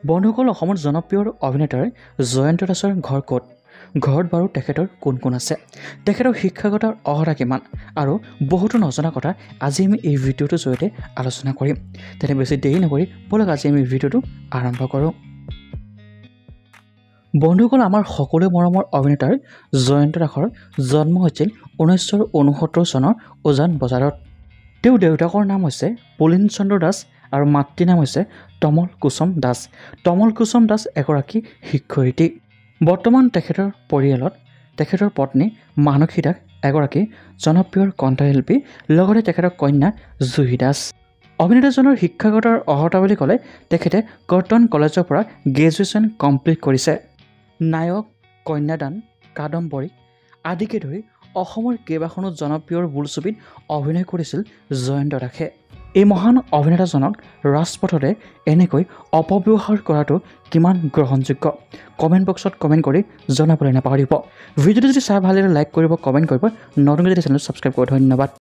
বন্ধুসকল অসমৰ জনপ্ৰিয় অভিনেতাৰ জয়ন্ত দাসৰ ঘৰ ক'ত ঘৰত বাৰু তেখেতৰ কোন কোন আছে তেখেতৰ শিক্ষাগতৰ অৰ্হতা কিমান আৰু বহুতো নজনা কথা আজি আমি এই ভিডিঅ'টোৰ জৰিয়তে আলোচনা কৰিম তেনে বেছি দেৰি নকৰি বলক আজি আমি ভিডিঅ'টো আৰম্ভ কৰোঁ বন্ধুসকল আমাৰ সকলোৰে মৰমৰ অভিনেতাৰ জয়ন্ত দাসৰ জন্ম হৈছিল 1969 চনৰ উজান বজাৰত তেওঁৰ দেউতাকৰ নাম হৈছে পুলিন চন্দ্ৰ দাস আৰু মাতৃৰ নাম হৈছে তমল কুসুম দাস তমল কুসুম দাস এগৰাকী শিক্ষয়িত্ৰী বৰ্তমান তেখেতৰ পৰিয়ালত তেখেতৰ পত্নী মানসী দাস এগৰাকী জনপ্ৰিয় কণ্ঠশিল্পী লগতে তেখেতৰ কন্যা জুহি দাস অভিনেতাজনৰ শিক্ষাগত অৰ্হতা বুলি ক'লে তেখেতে কটন কলেজৰ পৰা গ্ৰেজুৱেশ্যন কমপ্লিট কৰিছে নায়ক কন্যাদান কাদম্বৰী আদিকে ধৰি অসমৰ কেইবাখনো জনপ্ৰিয় বোলছবিত অভিনয় কৰিছিল জয়ন্ত দাসে এই মহান অভিনেতাজনক ৰাজপথতে এনেকৈ অপব্যৱহাৰ কৰাটো কিমান গ্ৰহণযোগ্য কমেণ্ট বক্সত কমেণ্ট কৰি জনাবলৈ নাপাহৰিব ভিডিঅ'টো যদি চাই ভাল লাগে লাইক কৰিব কমেণ্ট কৰিব নতুনকৈ যদি চেনেলটো ছাবস্ক্ৰাইব কৰিব ধন্যবাদ